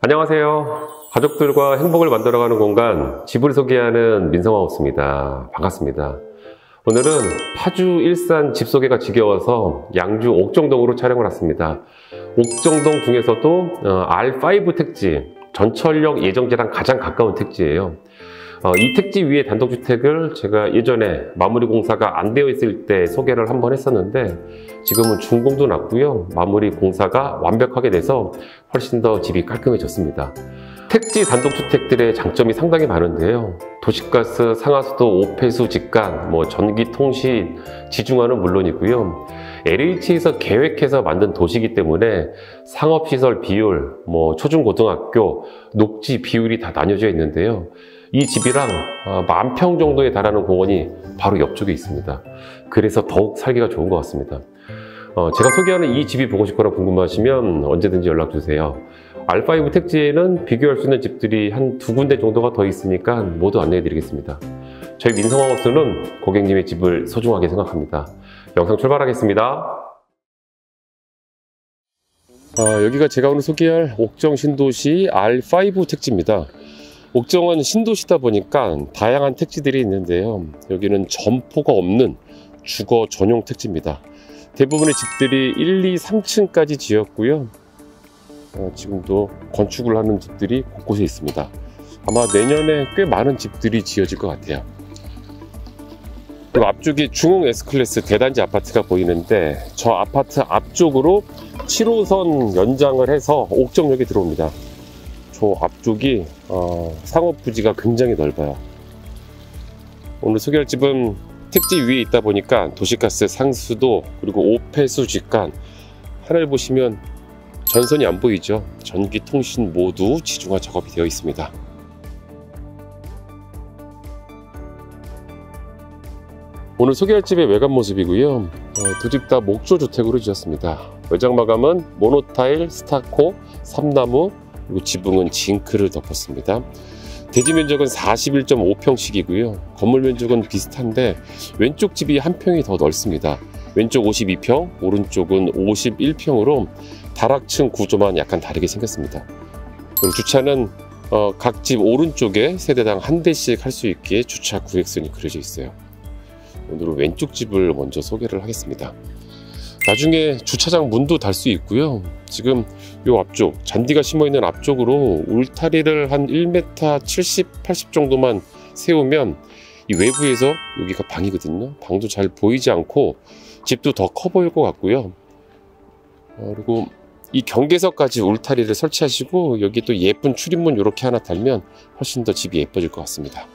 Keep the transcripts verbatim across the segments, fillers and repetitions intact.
안녕하세요. 가족들과 행복을 만들어가는 공간, 집을 소개하는 민성하우스입니다. 반갑습니다. 오늘은 파주 일산 집 소개가 지겨워서 양주 옥정동으로 촬영을 왔습니다. 옥정동 중에서도 알 파이브 택지, 전철역 예정지랑 가장 가까운 택지예요. 이 택지 위에 단독주택을 제가 예전에 마무리 공사가 안 되어 있을 때 소개를 한번 했었는데, 지금은 준공도 났고요. 마무리 공사가 완벽하게 돼서 훨씬 더 집이 깔끔해졌습니다. 택지 단독주택들의 장점이 상당히 많은데요. 도시가스, 상하수도, 오폐수, 직관, 뭐 전기, 통신, 지중화는 물론이고요. 엘에이치에서 계획해서 만든 도시이기 때문에 상업시설 비율, 뭐 초중고등학교, 녹지 비율이 다 나뉘어져 있는데요. 이 집이랑 만 평 정도에 달하는 공원이 바로 옆쪽에 있습니다. 그래서 더욱 살기가 좋은 것 같습니다. 어, 제가 소개하는 이 집이 보고 싶거나 궁금하시면 언제든지 연락주세요. 알 파이브 택지에는 비교할 수 있는 집들이 한 두 군데 정도가 더 있으니까 모두 안내해 드리겠습니다. 저희 민성하우스는 고객님의 집을 소중하게 생각합니다. 영상 출발하겠습니다. 아, 여기가 제가 오늘 소개할 옥정 신도시 알 파이브 택지입니다. 옥정은 신도시다 보니까 다양한 택지들이 있는데요. 여기는 점포가 없는 주거 전용 택지입니다. 대부분의 집들이 일, 이, 삼 층까지 지었고요. 어, 지금도 건축을 하는 집들이 곳곳에 있습니다. 아마 내년에 꽤 많은 집들이 지어질 것 같아요. 그리고 앞쪽에 중흥 S클래스 대단지 아파트가 보이는데, 저 아파트 앞쪽으로 칠 호선 연장을 해서 옥정역에 들어옵니다. 저 앞쪽이 어, 상업부지가 굉장히 넓어요. 오늘 소개할 집은 택지 위에 있다 보니까 도시가스, 상수도, 그리고 오폐수, 직관, 하늘 보시면 전선이 안 보이죠. 전기, 통신 모두 지중화 작업이 되어 있습니다. 오늘 소개할 집의 외관 모습이고요. 어, 두 집 다 목조주택으로 지었습니다. 외장 마감은 모노타일, 스타코, 삼나무, 그리고 지붕은 징크를 덮었습니다. 대지 면적은 사십일 점 오 평씩이고요. 건물 면적은 비슷한데 왼쪽 집이 한 평이 더 넓습니다. 왼쪽 오십이 평, 오른쪽은 오십일 평으로 다락층 구조만 약간 다르게 생겼습니다. 그리고 주차는 어, 각 집 오른쪽에 세대당 한 대씩 할 수 있게 주차 구획선이 그려져 있어요. 오늘은 왼쪽 집을 먼저 소개를 하겠습니다. 나중에 주차장 문도 달 수 있고요. 지금 이 앞쪽, 잔디가 심어있는 앞쪽으로 울타리를 한 일 미터 칠십, 팔십 정도만 세우면 이 외부에서 여기가 방이거든요. 방도 잘 보이지 않고 집도 더 커 보일 것 같고요. 어, 그리고 이 경계석까지 울타리를 설치하시고 여기 또 예쁜 출입문 이렇게 하나 달면 훨씬 더 집이 예뻐질 것 같습니다.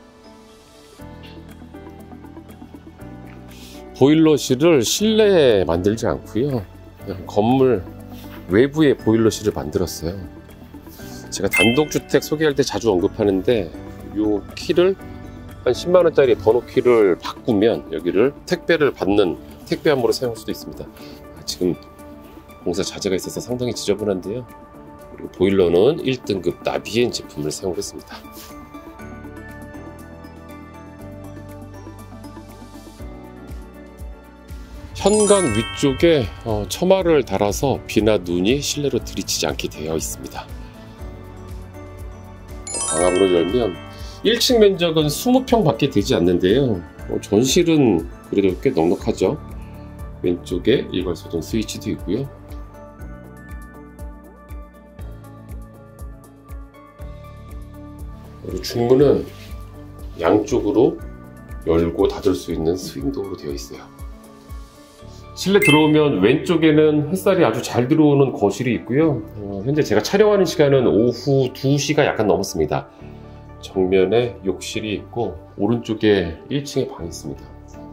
보일러실을 실내에 만들지 않고요. 그냥 건물 외부에 보일러실을 만들었어요. 제가 단독주택 소개할 때 자주 언급하는데, 이 키를 한 십만 원짜리 번호 키를 바꾸면 여기를 택배를 받는 택배함으로 사용할 수도 있습니다. 지금 공사 자재가 있어서 상당히 지저분한데요. 그리고 보일러는 일 등급 나비엔 제품을 사용했습니다. 현관 위쪽에 어, 처마를 달아서 비나 눈이 실내로 들이치지 않게 되어 있습니다. 방화문을 열면 일 층 면적은 이십 평 밖에 되지 않는데요. 어, 전실은 그래도 꽤 넉넉하죠. 왼쪽에 일괄소등 스위치도 있고요. 그리고 중문은 양쪽으로 열고 닫을 수 있는 스윙도어로 되어 있어요. 실내 들어오면 왼쪽에는 햇살이 아주 잘 들어오는 거실이 있고요. 어, 현재 제가 촬영하는 시간은 오후 두 시가 약간 넘었습니다. 정면에 욕실이 있고 오른쪽에 일 층에 방이 있습니다.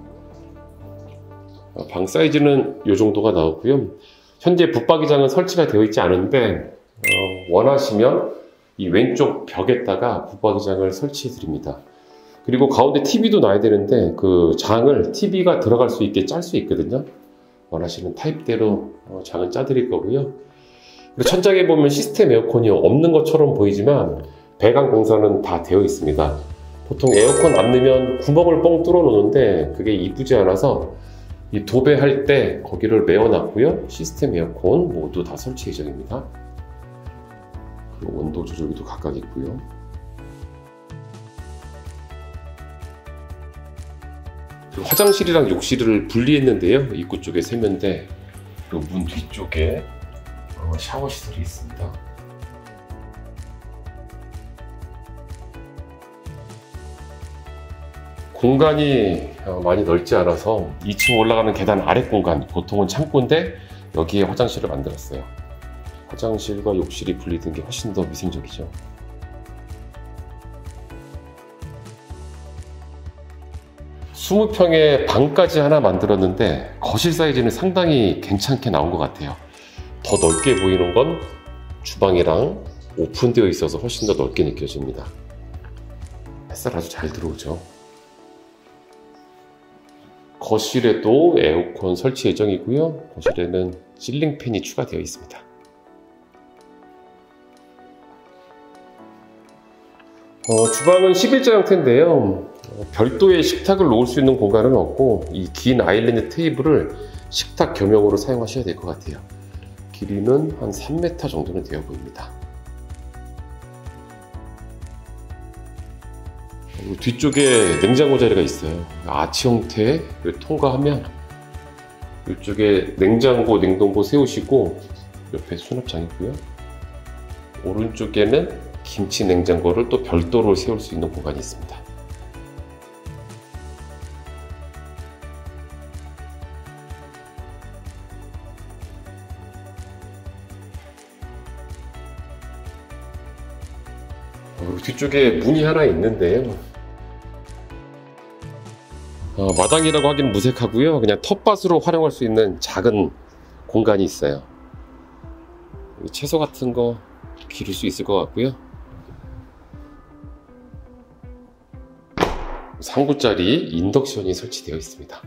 어, 방 사이즈는 이 정도가 나오고요. 현재 붙박이장은 설치가 되어 있지 않은데 어, 원하시면 이 왼쪽 벽에다가 붙박이장을 설치해 드립니다. 그리고 가운데 티비도 놔야 되는데 그 장을 티비가 들어갈 수 있게 짤 수 있거든요. 원하시는 타입대로 장은 짜드릴 거고요. 그리고 천장에 보면 시스템 에어컨이 없는 것처럼 보이지만 배관 공사는 다 되어 있습니다. 보통 에어컨 안 넣으면 구멍을 뻥 뚫어 놓는데 그게 이쁘지 않아서 이 도배할 때 거기를 메워 놨고요. 시스템 에어컨 모두 다 설치 예정입니다. 그리고 온도 조절기도 각각 있고요. 그리고 화장실이랑 욕실을 분리했는데요. 입구 쪽에 세면대, 그리고 문 뒤쪽에 샤워 시설이 있습니다. 공간이 많이 넓지 않아서 이 층 올라가는 계단 아래 공간, 보통은 창고인데 여기에 화장실을 만들었어요. 화장실과 욕실이 분리된 게 훨씬 더 위생적이죠. 이십 평에 방까지 하나 만들었는데 거실 사이즈는 상당히 괜찮게 나온 것 같아요. 더 넓게 보이는 건 주방이랑 오픈되어 있어서 훨씬 더 넓게 느껴집니다. 햇살 아주 잘 들어오죠. 거실에도 에어컨 설치 예정이고요. 거실에는 실링팬이 추가되어 있습니다. 어, 주방은 십일자 형태인데요. 어, 별도의 식탁을 놓을 수 있는 공간은 없고 이 긴 아일랜드 테이블을 식탁 겸용으로 사용하셔야 될 것 같아요. 길이는 한 삼 미터 정도는 되어 보입니다. 그리고 뒤쪽에 냉장고 자리가 있어요. 아치 형태를 통과하면 이쪽에 냉장고, 냉동고 세우시고 옆에 수납장이고요. 오른쪽에는 김치 냉장고를 또 별도로 세울 수 있는 공간이 있습니다. 그리고 뒤쪽에 문이 하나 있는데요. 어, 마당이라고 하기는 무색하고요. 그냥 텃밭으로 활용할 수 있는 작은 공간이 있어요. 채소 같은 거 기를 수 있을 것 같고요. 삼 구짜리 인덕션이 설치되어 있습니다.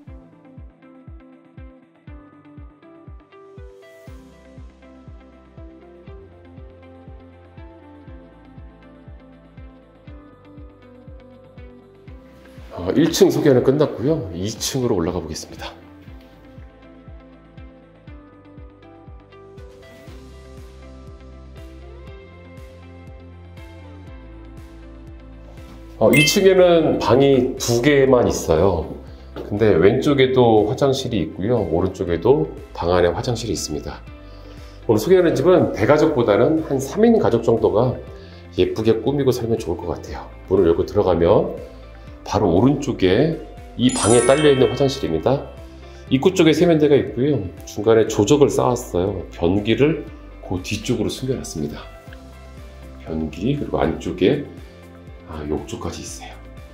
어, 일 층 소개는 끝났고요. 이 층으로 올라가 보겠습니다. 어, 이 층에는 방이 두 개만 있어요. 근데 왼쪽에도 화장실이 있고요. 오른쪽에도 방 안에 화장실이 있습니다. 오늘 소개하는 집은 대가족보다는 한 삼 인 가족 정도가 예쁘게 꾸미고 살면 좋을 것 같아요. 문을 열고 들어가면 바로 오른쪽에 이 방에 딸려있는 화장실입니다. 입구 쪽에 세면대가 있고요. 중간에 조적을 쌓았어요. 변기를 그 뒤쪽으로 숨겨놨습니다. 변기, 그리고 안쪽에 아, 욕조까지 있어요.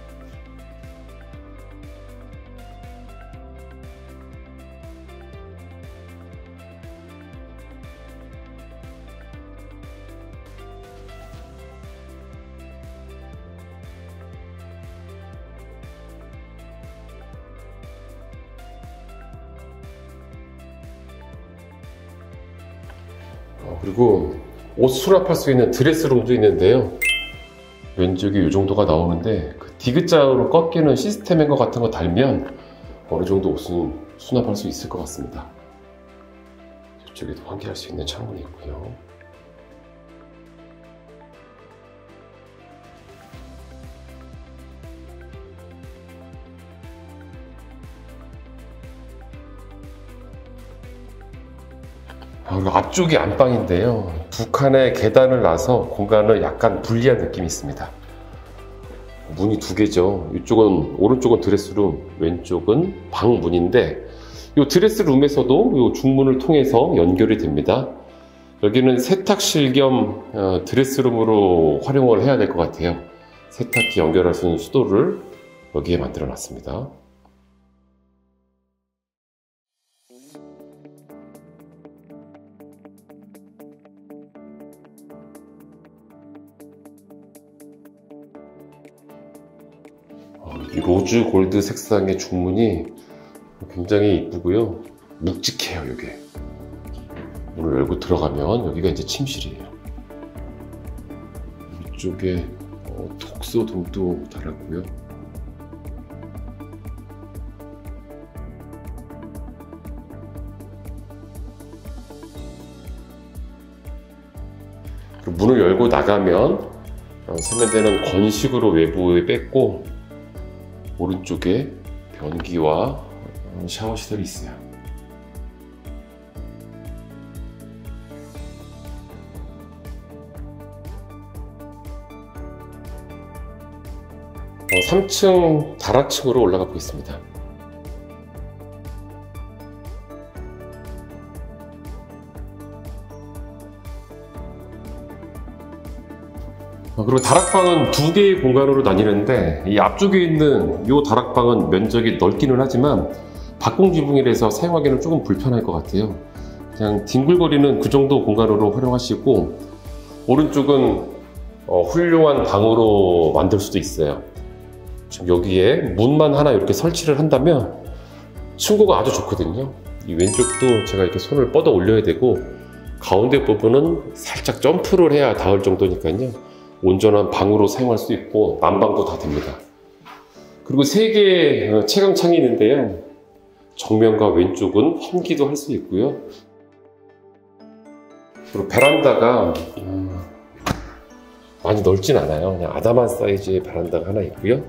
어, 그리고 옷 수납할 수 있는 드레스룸도 있는데요. 왼쪽이 이 정도가 나오는데 그 디귿자로 꺾이는 시스템 행거 같은 거 달면 어느 정도 옷은 수납할 수 있을 것 같습니다. 이쪽에도 환기할 수 있는 창문이 있고요. 그리고 앞쪽이 안방인데요. 두 칸의 계단을 놔서 공간을 약간 분리한 느낌이 있습니다. 문이 두 개죠. 이쪽은 오른쪽은 드레스룸, 왼쪽은 방문인데 이 드레스룸에서도 이 중문을 통해서 연결이 됩니다. 여기는 세탁실 겸 어, 드레스룸으로 활용을 해야 될 것 같아요. 세탁기 연결할 수 있는 수도를 여기에 만들어 놨습니다. 이 로즈 골드 색상의 중문이 굉장히 이쁘고요. 묵직해요. 이게 문을 열고 들어가면 여기가 이제 침실이에요. 이쪽에 어, 독서등도 달았고요. 문을 열고 나가면 세면대는 건식으로 외부에 뺐고 오른쪽에 변기와 샤워 시설이 있어요. 삼 층 다락층으로 올라가 보겠습니다. 그리고 다락방은 두 개의 공간으로 나뉘는데 이 앞쪽에 있는 이 다락방은 면적이 넓기는 하지만 박공 지붕이라서 사용하기는 조금 불편할 것 같아요. 그냥 뒹굴거리는 그 정도 공간으로 활용하시고 오른쪽은 어, 훌륭한 방으로 만들 수도 있어요. 지금 여기에 문만 하나 이렇게 설치를 한다면 층고가 아주 좋거든요. 이 왼쪽도 제가 이렇게 손을 뻗어 올려야 되고 가운데 부분은 살짝 점프를 해야 닿을 정도니까요. 온전한 방으로 사용할 수 있고 난방도 다 됩니다. 그리고 세 개의 채광창이 있는데요. 정면과 왼쪽은 환기도 할 수 있고요. 그리고 베란다가 음, 많이 넓진 않아요. 그냥 아담한 사이즈의 베란다가 하나 있고요.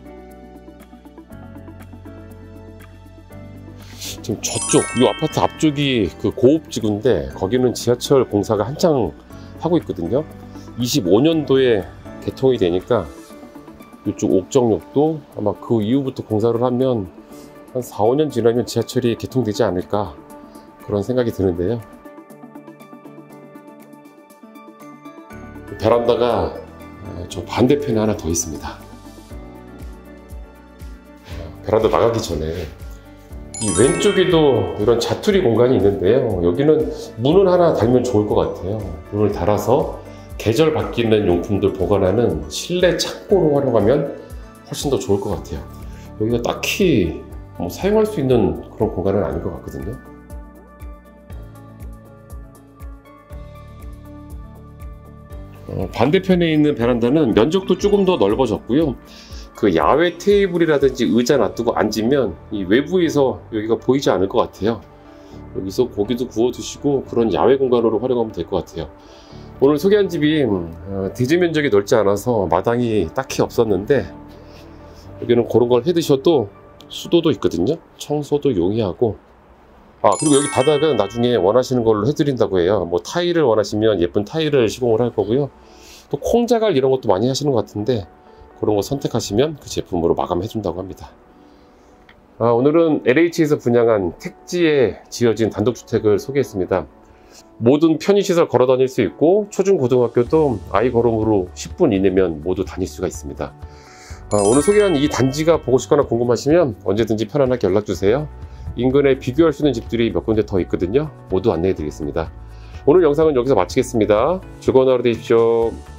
지금 저쪽, 이 아파트 앞쪽이 그 고읍지구인데 거기는 지하철 공사가 한창 하고 있거든요. 이십오 년도에 개통이 되니까 이쪽 옥정역도 아마 그 이후부터 공사를 하면 한 사, 오 년 지나면 지하철이 개통되지 않을까 그런 생각이 드는데요. 베란다가 저 반대편에 하나 더 있습니다. 베란다 나가기 전에 이 왼쪽에도 이런 자투리 공간이 있는데요. 여기는 문을 하나 달면 좋을 것 같아요. 문을 달아서 계절 바뀌는 용품들 보관하는 실내 창고로 활용하면 훨씬 더 좋을 것 같아요. 여기가 딱히 뭐 사용할 수 있는 그런 공간은 아닌 것 같거든요. 어, 반대편에 있는 베란다는 면적도 조금 더 넓어졌고요. 그 야외 테이블이라든지 의자 놔두고 앉으면 이 외부에서 여기가 보이지 않을 것 같아요. 여기서 고기도 구워 드시고 그런 야외 공간으로 활용하면 될 것 같아요. 오늘 소개한 집이 어, 대지 면적이 넓지 않아서 마당이 딱히 없었는데 여기는 그런 걸 해 드셔도 수도도 있거든요. 청소도 용이하고 아 그리고 여기 바닥은 나중에 원하시는 걸로 해드린다고 해요. 뭐 타일을 원하시면 예쁜 타일을 시공을 할 거고요. 또 콩자갈 이런 것도 많이 하시는 것 같은데 그런 거 선택하시면 그 제품으로 마감해 준다고 합니다. 아, 오늘은 엘에이치에서 분양한 택지에 지어진 단독주택을 소개했습니다. 모든 편의시설 걸어 다닐 수 있고 초중고등학교도 아이 걸음으로 십 분 이내면 모두 다닐 수가 있습니다. 아, 오늘 소개한 이 단지가 보고 싶거나 궁금하시면 언제든지 편안하게 연락주세요. 인근에 비교할 수 있는 집들이 몇 군데 더 있거든요. 모두 안내해 드리겠습니다. 오늘 영상은 여기서 마치겠습니다. 즐거운 하루 되십시오.